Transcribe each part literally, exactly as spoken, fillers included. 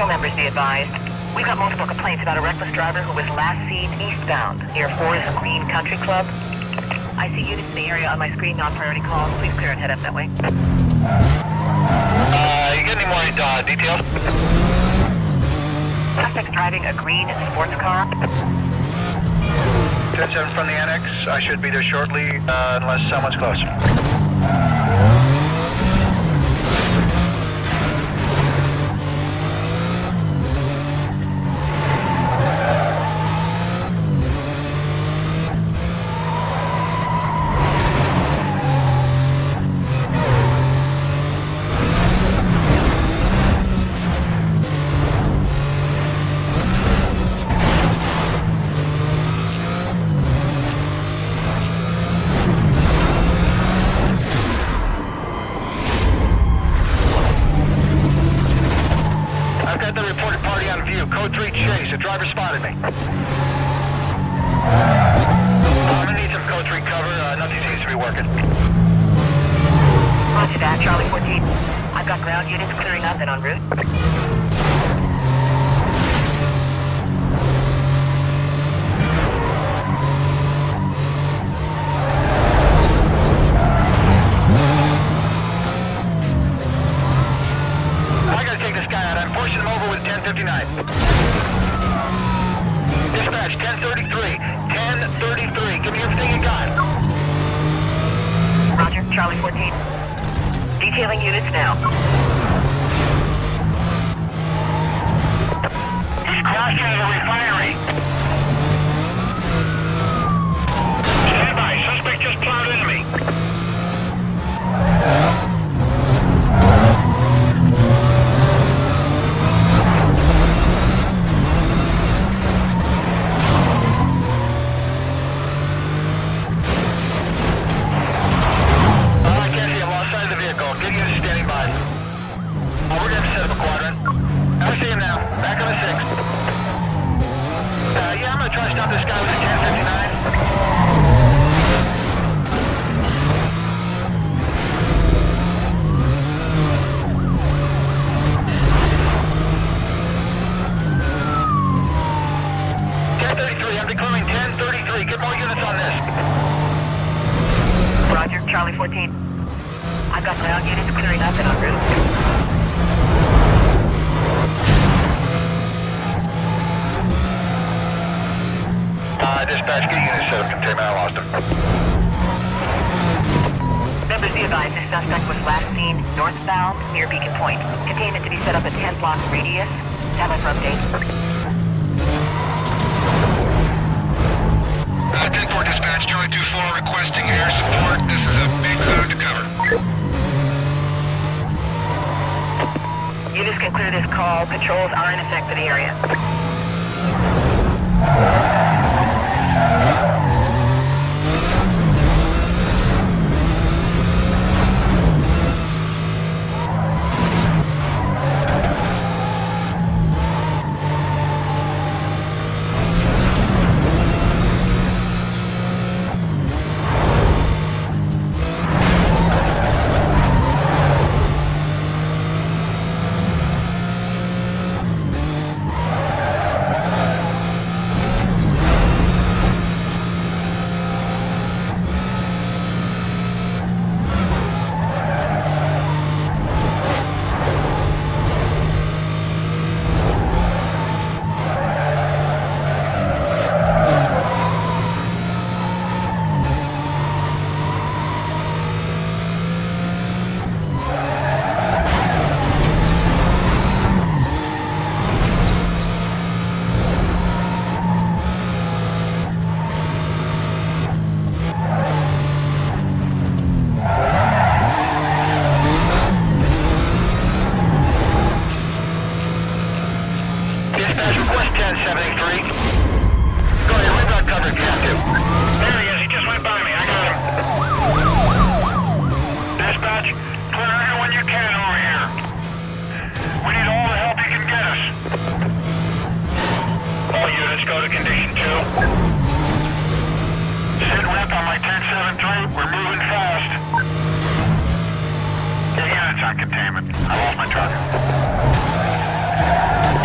Patrol members be advised. We've got multiple complaints about a reckless driver who was last seen eastbound near Forest Green Country Club. I see units in the area on my screen, non-priority calls. Please clear and head up that way. Uh, you get any more uh, details? Suspect's driving a green sports car. ten seven from the annex. I should be there shortly, uh, unless someone's close. Code three chase, a driver spotted me. I'm gonna need some code three cover, uh, nothing seems to be working. Roger that, Charlie fourteen. I've got ground units clearing up and en route. I gotta take this guy out, I'm pushing him over with ten fifty-nine. Dispatch, ten thirty-three. ten thirty-three. Give me everything you got. Roger, Charlie fourteen. Detailing units now. He's crossing the refinery. Stand by. Suspect just plowed into me. I see him now. Back on the six. Uh, yeah, I'm gonna try to stop this guy with a ten fifty-nine. ten thirty-three, I'm declaring ten thirty-three. Get more units on this. Roger, Charlie fourteen. I've got ground units clearing up and en route. Uh, dispatch, get units set up. Containment, I lost him. Members be advised, this suspect was last seen northbound near Beacon Point. Containment to be set up at ten block radius. Stand by for update. Uh, ten four dispatch, Charlie two four requesting air support. This is a big zone to cover. Units can clear this call. Patrols are in effect for the area. On containment. I lost my truck.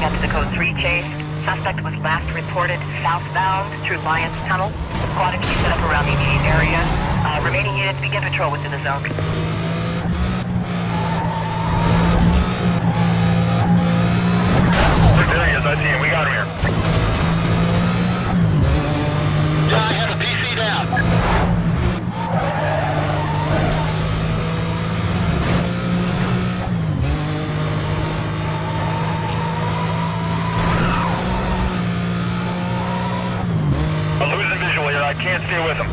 moving up to the code three chase. Suspect was last reported southbound through Lyons Tunnel. Squad can be set up around the immediate area. Uh, remaining units begin patrol within the zone. There he is, I see him. We got him here. Yeah, I have a P C down. I'm losing visual here. I can't stay with him.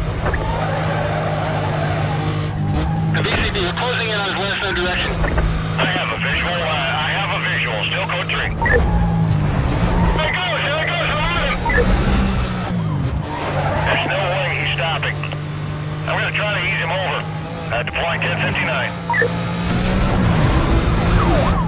The B C B, we're closing in on his western direction. I have a visual. Uh, I have a visual. Still code three. There he goes. There he goes. I'm on him. There's no way he's stopping. I'm going to try to ease him over. Uh, deploying ten fifty-nine.